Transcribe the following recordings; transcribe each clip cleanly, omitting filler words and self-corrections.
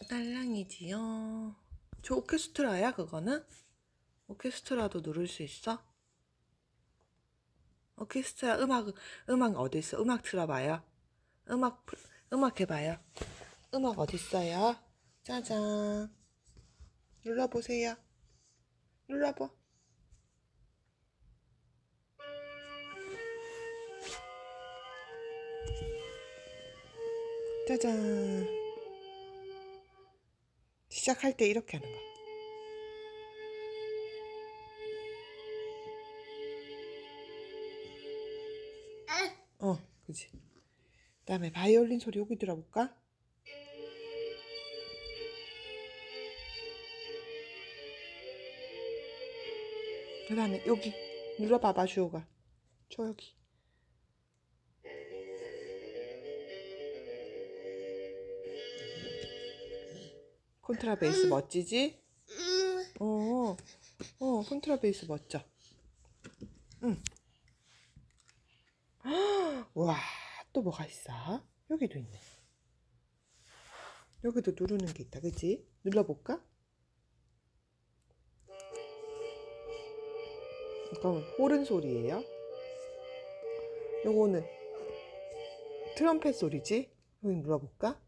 딸랑이지요. 저 오케스트라야 그거는? 오케스트라도 누를 수 있어? 오케스트라 음악 어디 있어? 음악 틀어봐요. 음악 해봐요. 음악 어디 있어요? 짜잔. 눌러보세요. 눌러봐. 짜잔. 시작할 때 이렇게 하는 거. 그지. 그다음에 바이올린 소리 여기 들어볼까? 그다음에 여기 눌러봐봐 주호가. 저 여기. 콘트라베이스 멋지지? 콘트라베이스 멋져. 응. 와, 또 뭐가 있어? 여기도 있네. 여기도 누르는 게 있다, 그치? 눌러볼까? 이건 호른 소리예요. 요거는 트럼펫 소리지? 여기 눌러볼까?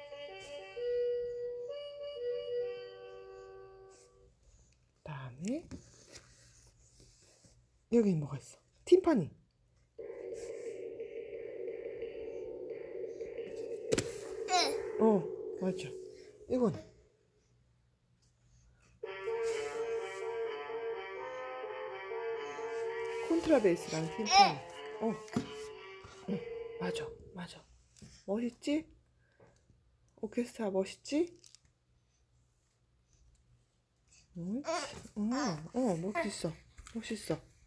다음에 여기 뭐가 있어? 팀파니. 맞아. 이건 콘트라베이스랑 팀파니. 맞아. 멋있지? 오케스트라 멋있지? 멋있어.